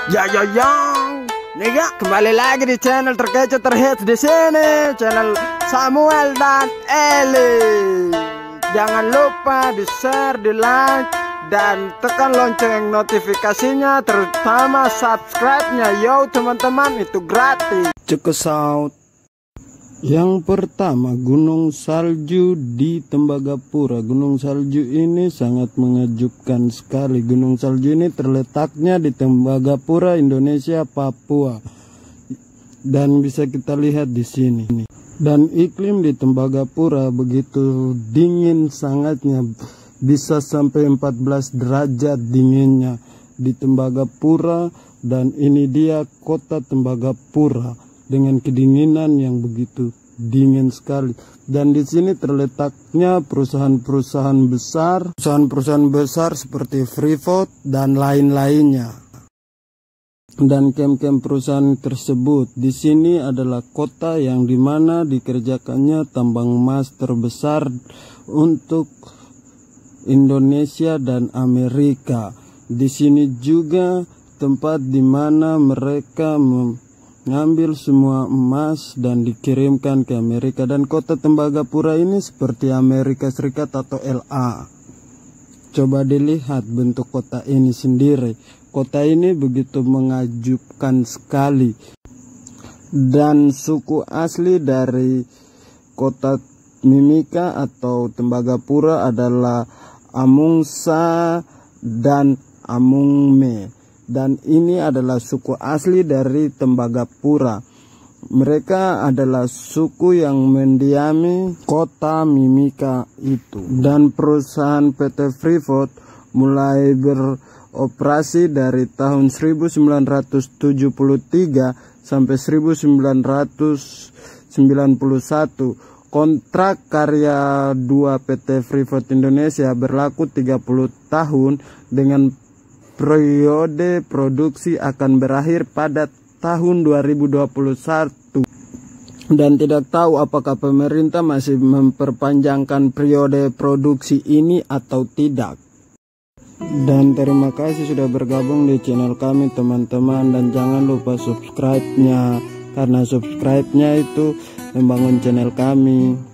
Yo, Nih kembali lagi di channel terkece terhits di sini, channel Samuel dan Eli. Jangan lupa di share, di like, dan tekan lonceng notifikasinya, terutama subscribe-nya. Yo teman-teman, itu gratis. Cek out. Yang pertama, gunung salju di Tembagapura. Gunung salju ini sangat mengejutkan sekali. Gunung salju ini terletaknya di Tembagapura, Indonesia, Papua. Dan bisa kita lihat di sini. Dan iklim di Tembagapura begitu dingin sangatnya. Bisa sampai 14 derajat dinginnya di Tembagapura. Dan ini dia kota Tembagapura dengan kedinginan yang begitu dingin sekali. Dan di sini terletaknya perusahaan-perusahaan besar seperti Freeport dan lain-lainnya. Dan camp-camp perusahaan tersebut di sini adalah kota yang dimana dikerjakannya tambang emas terbesar untuk Indonesia dan Amerika. Di sini juga tempat dimana mereka ngambil semua emas dan dikirimkan ke Amerika. Dan kota Tembagapura ini seperti Amerika Serikat atau LA. Coba dilihat bentuk kota ini sendiri. Kota ini begitu mengejutkan sekali. Dan suku asli dari kota Mimika atau Tembagapura adalah Amungsa dan Amungme. Dan ini adalah suku asli dari Tembagapura. Mereka adalah suku yang mendiami kota Mimika itu. Dan perusahaan PT Freeport mulai beroperasi dari tahun 1973 sampai 1991. Kontrak karya 2 PT Freeport Indonesia berlaku 30 tahun dengan periode produksi akan berakhir pada tahun 2021. Dan tidak tahu apakah pemerintah masih memperpanjangkan periode produksi ini atau tidak. Dan terima kasih sudah bergabung di channel kami teman-teman. Dan jangan lupa subscribe-nya, karena subscribe-nya itu membangun channel kami.